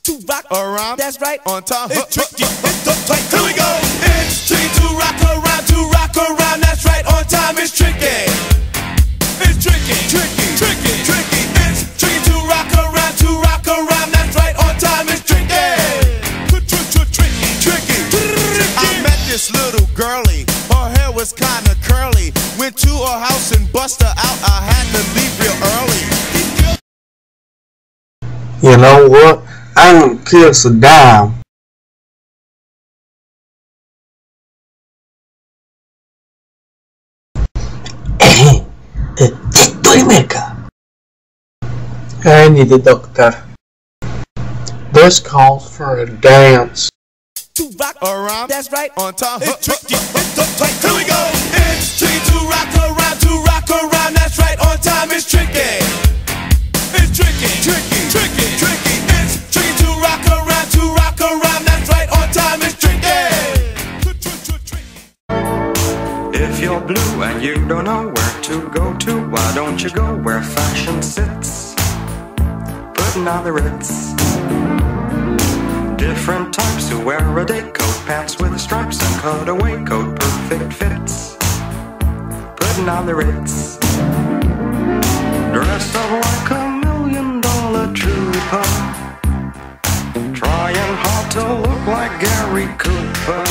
to rock around. That's right, on time. It's tricky. It's the play. Here we go. It's tricky to rock around. To rock around. That's right, on time. It's tricky. It's tricky. Tricky. Tricky. Tricky. It's tricky to rock around. To rock around. That's right, on time. It's tricky. Tricky. Tricky. I met this little girlie. Her hair was kinda curly. Went to her house and bust her out. I had to leave real early. You know what? I don't kill Saddam. Estoy meca. I need a doctor. This calls for a dance. To rock around, that's right, on time. It's tricky, it's the play. Here we go. It's tricky to rock around, that's right, on time. It's tricky. It's tricky, tricky, tricky, tricky. It's tricky to rock around, that's right, on time. It's tricky. If you're blue and you don't know where to go to, why don't you go where fashion sits? Putting on the Ritz. Different types who wear a day coat, pants with stripes and cutaway coat, perfect fits. Putting on the Ritz. Dressed up like $1 million trooper, trying hard to look like Gary Cooper.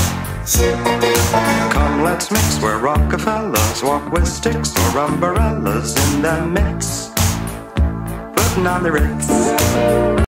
Come, let's mix where Rockefellers walk with sticks or umbrellas in their midst. Putting on the Ritz.